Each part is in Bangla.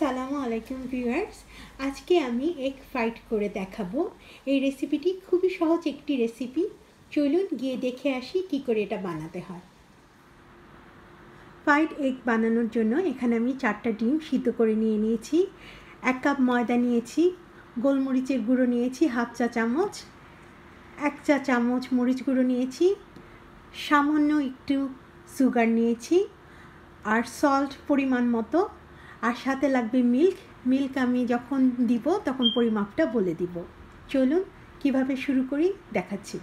আসসালামু আলাইকুম ভিউয়ার্স। আজকে আমি এগ ফ্রাইড করে দেখাবো। এই রেসিপিটি খুবই সহজ একটি রেসিপি। চলুন গিয়ে দেখে আসি কি করে এটা বানাতে হয়। ফ্রাইড এগ বানানোর জন্য এখানে আমি 4টা ডিম সিদ্ধ করে নিয়েছি। 1 কাপ ময়দা নিয়েছি, গোলমরিচের গুঁড়ো নিয়েছি হাফ চা চামচ, 1 চা চামচ মরিচ গুঁড়ো নিয়েছি, সামান্য একটু সুগার নিয়েছি আর সল্ট পরিমাণ মতো, আর সাথে লাগবে মিল্ক আমি যখন দিব তখন পরিমাপটা বলে দিব। চলুন কিভাবে শুরু করি দেখাচ্ছি।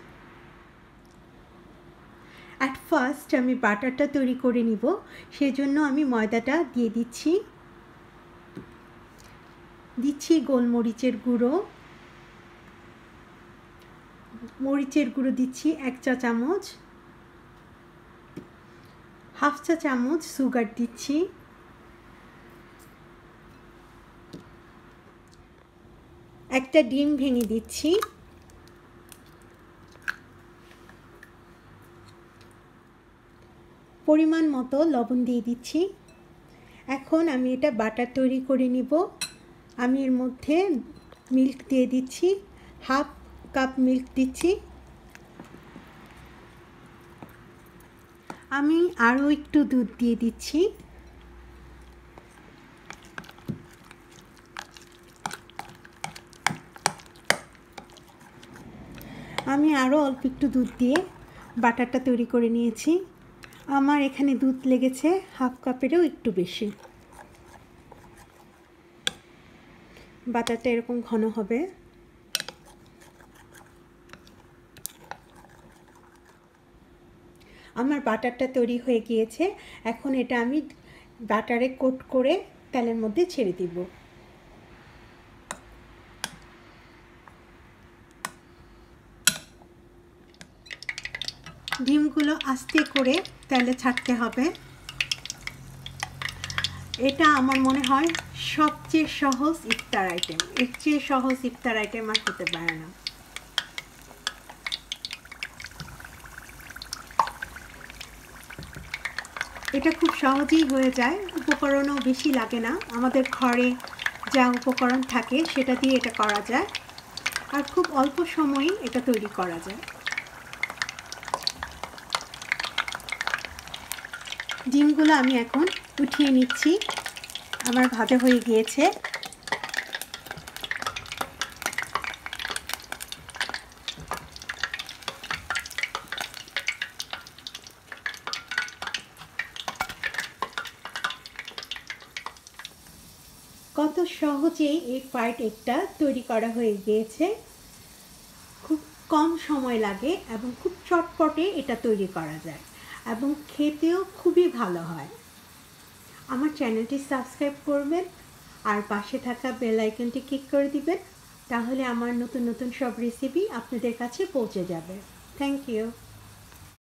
অ্যাট ফার্স্ট আমি বাটারটা তৈরি করে নিব, সেজন্য আমি ময়দাটা দিয়ে দিচ্ছি গোলমরিচের গুঁড়ো, মরিচের গুঁড়ো দিচ্ছি 1 চা চামচ, হাফ চা চামচ সুগার দিচ্ছি, একটা ডিম ভেঙে দিচ্ছি, পরিমাণ মতো লবণ দিয়ে দিচ্ছি। এখন আমি এটা বাটার তৈরি করে নিব। আমি এর মধ্যে মিল্ক দিয়ে দিচ্ছি, হাফ কাপ মিল্ক দিচ্ছি। আমি আরও একটু দুধ দিয়ে দিচ্ছি। আমি আরও অল্প একটু দুধ দিয়ে বাটারটা তৈরি করে নিয়েছি। আমার এখানে দুধ লেগেছে হাফ কাপেরও একটু বেশি। বাটারটা এরকম ঘন হবে। আমার বাটারটা তৈরি হয়ে গিয়েছে। এখন এটা আমি বাটারে কোট করে তেলের মধ্যে ছেড়ে দিব। ডিমগুলো আস্তে করে তেলে ছাড়তে হবে। এটা আমার মনে হয় সবচেয়ে সহজ ইফতার আইটেম। এর চেয়ে সহজ ইফতার আইটেম আর হতে পারে না। এটা খুব সহজেই হয়ে যায়, উপকরণও বেশি লাগে না। আমাদের ঘরে যা উপকরণ থাকে সেটা দিয়ে এটা করা যায়, আর খুব অল্প সময়েই এটা তৈরি করা যায়। ডিমগুলো আমি এখন উঠিয়ে নিচ্ছি। আমার ভাজা হয়ে গিয়েছে। কত সহজেই এই ফ্রাইড এগটা তৈরি করা হয়ে গিয়েছে। খুব কম সময় লাগে এবং খুব চটপটে এটা তৈরি করা যায় এবং খেতেও খুবই ভালো হয়। আমার চ্যানেলটি সাবস্ক্রাইব করবেন আর পাশে থাকা বেল আইকনটি ক্লিক করে দিবেন, তাহলে আমার নতুন নতুন সব রেসিপি আপনাদের কাছে পৌঁছে যাবে। Thank you.